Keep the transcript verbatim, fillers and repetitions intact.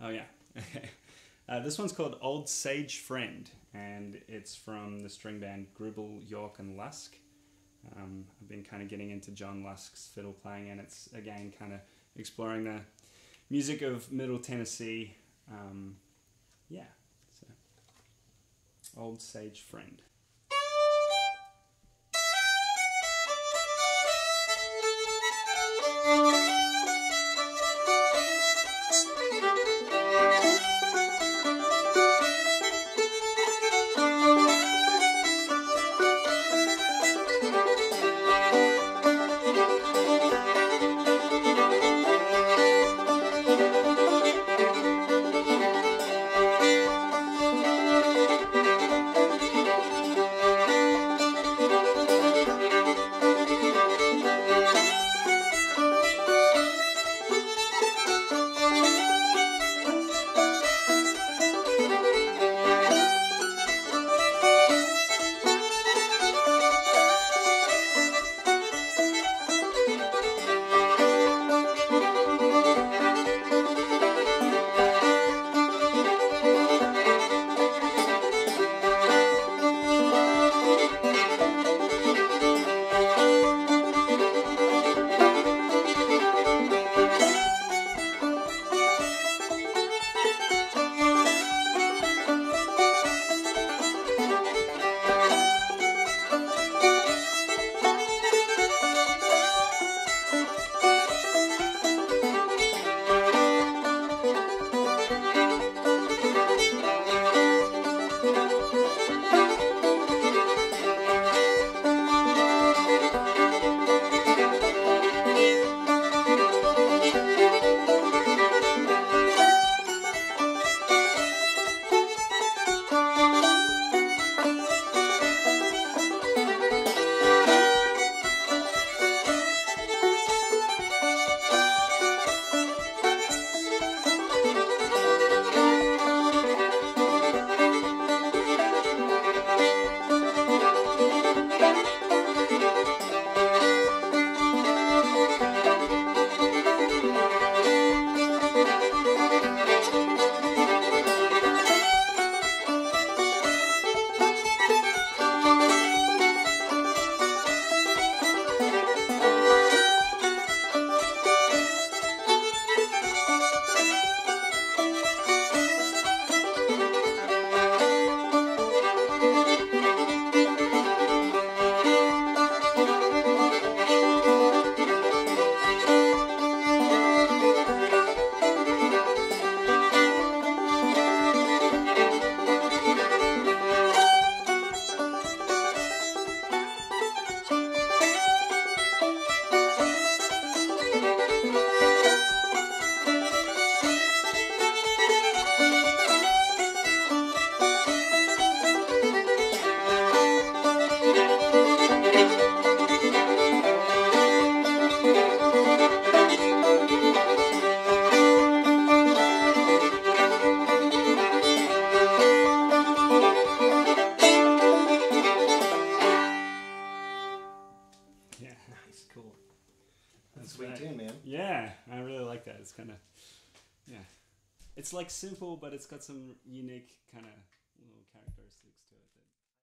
Oh yeah. Okay. Uh, this one's called Old Sage Friend, and it's from the string band Grubel, York and Lusk. Um, I've been kind of getting into John Lusk's fiddle playing, and it's again kind of exploring the music of Middle Tennessee. Um, yeah, so Old Sage Friend. Sweet tune, man. Yeah, I really like that. It's kind of, yeah. It's like simple, but it's got some unique kind of little characteristics to it.